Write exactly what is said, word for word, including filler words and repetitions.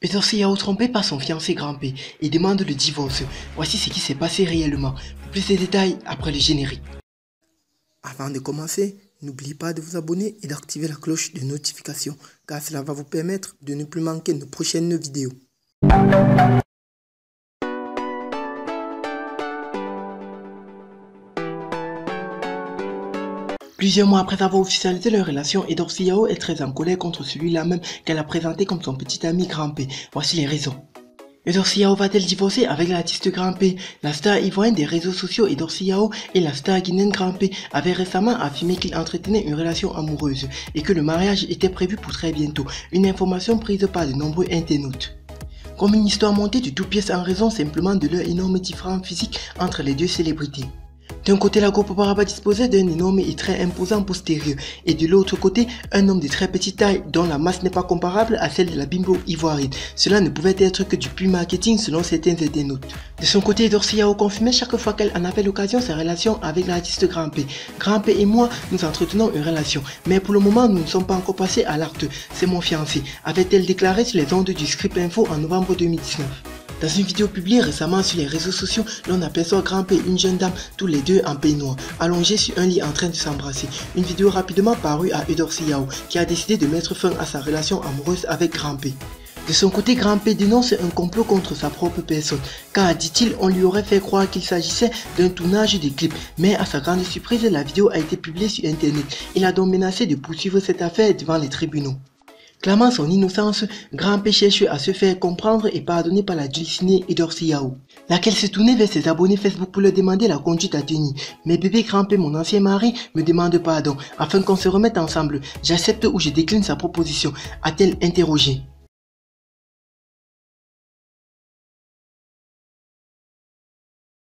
Edorsi Yao trompé par son fiancé Grand-P et demande le divorce. Voici ce qui s'est passé réellement. Pour plus de détails, après le générique. Avant de commencer, n'oubliez pas de vous abonner et d'activer la cloche de notification, car cela va vous permettre de ne plus manquer nos prochaines vidéos. Plusieurs mois après avoir officialisé leur relation, Edorsi Yao est très en colère contre celui-là même qu'elle a présenté comme son petit ami Grand-P. Voici les raisons. Edorsi Yao va-t-elle divorcer avec l'artiste Grand-P? La star ivoirienne des réseaux sociaux Edorsi Yao et la star guinéenne Grand-P avaient récemment affirmé qu'ils entretenaient une relation amoureuse et que le mariage était prévu pour très bientôt, une information prise par de nombreux internautes. Comme une histoire montée de toutes pièces en raison simplement de leur énorme différence physique entre les deux célébrités. D'un côté, la Go Paparaba disposait d'un énorme et très imposant postérieur, et de l'autre côté, un homme de très petite taille dont la masse n'est pas comparable à celle de la bimbo ivoirienne. Cela ne pouvait être que du pur marketing selon certains internautes. De son côté, Edorsi Yao confirmait chaque fois qu'elle en avait l'occasion sa relation avec l'artiste Grand-P. Grand-P et moi, nous entretenons une relation, mais pour le moment, nous ne sommes pas encore passés à l'acte. C'est mon fiancé, avait-elle déclaré sur les ondes du Script Info en novembre deux mille dix-neuf. Dans une vidéo publiée récemment sur les réseaux sociaux, l'on aperçoit Grand-P et une jeune dame, tous les deux en peignoir, allongés sur un lit en train de s'embrasser. Une vidéo rapidement parue à Edorsi Yao, qui a décidé de mettre fin à sa relation amoureuse avec Grand-P. De son côté, Grand-P dénonce un complot contre sa propre personne, car, dit-il, on lui aurait fait croire qu'il s'agissait d'un tournage de clip. Mais à sa grande surprise, la vidéo a été publiée sur internet. Il a donc menacé de poursuivre cette affaire devant les tribunaux. Clamant son innocence, Grand-P cherche à se faire comprendre et pardonner par la dulcinée Edorsi Yao, laquelle se tournait vers ses abonnés Facebook pour leur demander la conduite à tenir. Mais bébé Grand-P, mon ancien mari, me demande pardon, afin qu'on se remette ensemble. J'accepte ou je décline sa proposition, a-t-elle interrogé.